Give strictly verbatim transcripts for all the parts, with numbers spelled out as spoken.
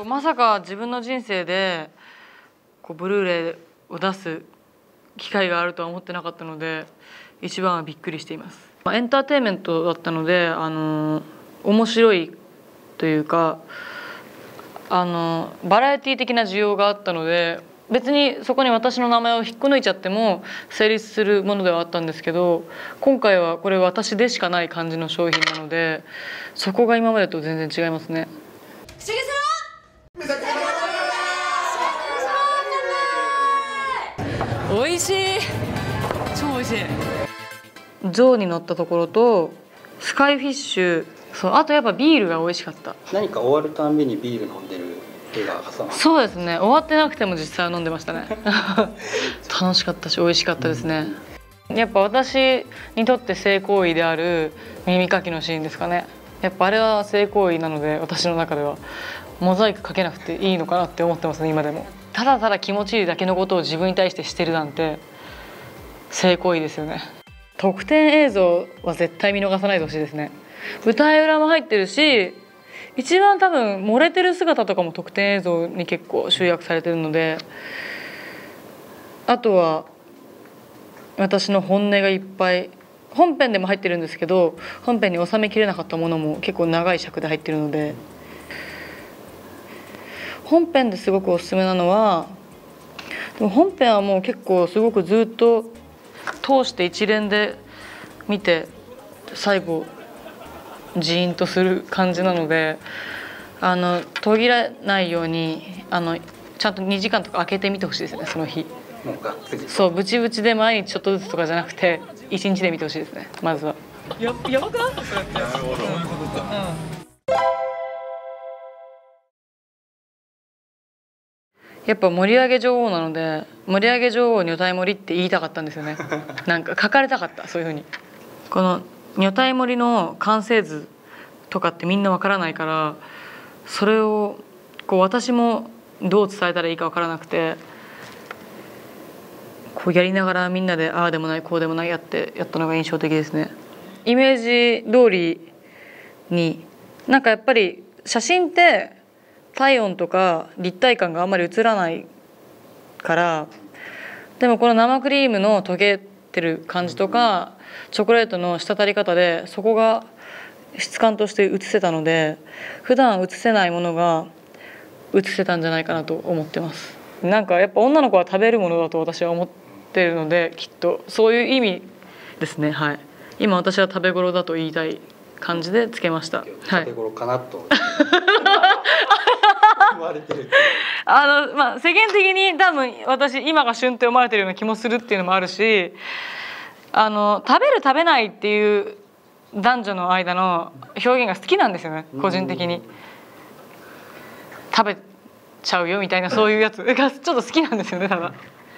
まさか自分の人生でこうブルーレイを出す機会があるとは思ってなかったので、一番はびっくりしています。エンターテインメントだったので、あの面白いというか、あのバラエティ的な需要があったので、別にそこに私の名前を引っこ抜いちゃっても成立するものではあったんですけど、今回はこれ私でしかない感じの商品なので、そこが今までと全然違いますね。おいしい、超おいしい。象に乗ったところとスカイフィッシュ、そう、あとやっぱビールが美味しかった。 何か終わるたんびにビール飲んでる絵が挟まって。 そうですね、終わってなくても実際は飲んでましたね。楽しかったし美味しかったですね。やっぱ私にとって性行為である耳かきのシーンですかね。やっぱあれは性行為なので、私の中ではモザイクかけなくていいのかなって思ってますね、今でも。ただただ気持ちいいだけのことを自分に対してしてるなんて性行為ですよね。特典映像は絶対見逃さないでほしいですね。舞台裏も入ってるし、一番多分漏れてる姿とかも特典映像に結構集約されてるので、あとは私の本音がいっぱい本編でも入ってるんですけど、本編に収めきれなかったものも結構長い尺で入ってるので、本編ですごくおすすめなのは、でも本編はもう結構すごくずっと通して一連で見て最後ジーンとする感じなので、あの途切れないようにあのちゃんとにじかんとか空けてみてほしいですね、その日。 もうがっつり。 そう、ブチブチで毎日ちょっとずつとかじゃなくていちにちで見てほしいですね、まずは。ややばくない？なるほど。やっぱ盛り上げ女王なので、盛り上げ女王女体盛りって言いたかったんですよね。なんか書かれたかった、そういう風に。この女体盛りの完成図とかってみんなわからないから、それをこう私もどう伝えたらいいかわからなくて、こうやりながらみんなでああでもないこうでもないやってやったのが印象的ですね。イメージ通りに、なんかやっぱり写真って体温とか立体感があんまり映らないから、でもこの生クリームの溶けてる感じとかチョコレートの滴り方でそこが質感として映せたので、普段映せないものが映せたんじゃないかなと思ってます。なんかやっぱ女の子は食べるものだと私は思ってるので、きっとそういう意味ですね。はい、今私は食べ頃だと言いたい感じでつけました。 食べ頃かなと思われてるっていう。 あのまあ世間的に多分私今が旬って思われてるような気もするっていうのもあるし、あの食べる食べないっていう男女の間の表現が好きなんですよね、個人的に。食べちゃうよみたいな、そういうやつがちょっと好きなんですよね、ただ。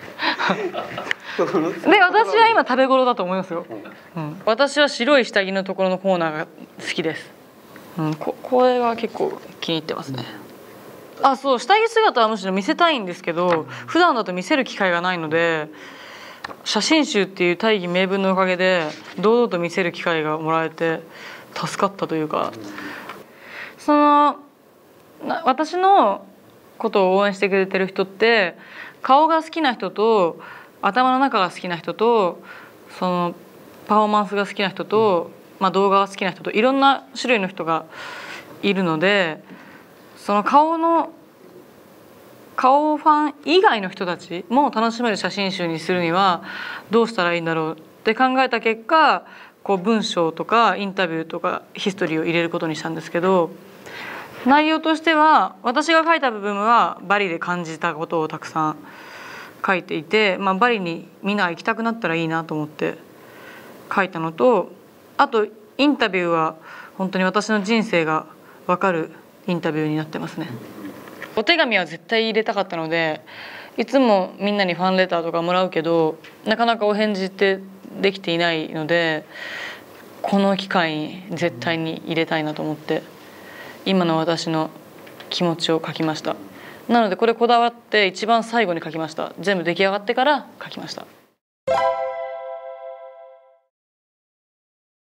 で私は今食べ頃だと思いますよ。うん、私は白い下着のところのコーナーが好きです。うん、ここれが結構気に入ってますね。あ、そう、下着姿はむしろ見せたいんですけど、普段だと見せる機会がないので、写真集っていう大義名分のおかげで堂々と見せる機会がもらえて助かったというか、その私のことを応援してくれてる人って顔が好きな人と頭の中が好きな人とそのパフォーマンスが好きな人と、まあ、動画が好きな人といろんな種類の人がいるので、その顔の顔ファン以外の人たちも楽しめる写真集にするにはどうしたらいいんだろうって考えた結果、こう文章とかインタビューとかヒストリーを入れることにしたんですけど、内容としては私が書いた部分はバリで感じたことをたくさん書いていて、まあ、バリにみんな行きたくなったらいいなと思って書いたのと、あとインタビューは本当に私の人生が分かるインタビューになってますね。お手紙は絶対入れたかったので、いつもみんなにファンレターとかもらうけどなかなかお返事ってできていないので、この機会に絶対に入れたいなと思って今の私の気持ちを書きました。なのでこれこだわって一番最後に書きました。全部出来上がってから書きました。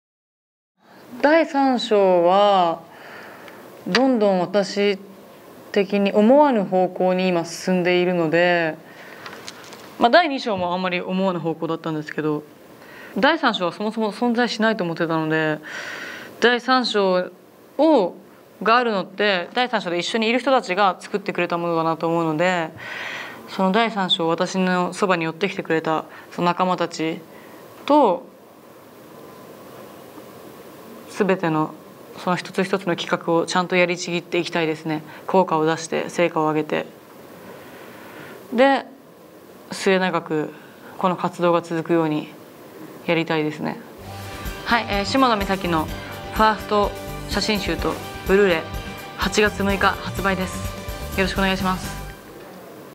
だいさん章はどんどん私っ的に思わぬ方向に今進んでいるので、まあ、だいに章もあんまり思わぬ方向だったんですけど、だいさん章はそもそも存在しないと思ってたので、だいさん章をがあるのってだいさん章で一緒にいる人たちが作ってくれたものだなと思うので、そのだいさん章私のそばに寄ってきてくれたその仲間たちと全てのその一つ一つの企画をちゃんとやりちぎっていきたいですね。効果を出して成果を上げて、で末永くこの活動が続くようにやりたいですね。はい、えー、下野美咲のファースト写真集とブルーレイはちがつむいか発売です。よろしくお願いします。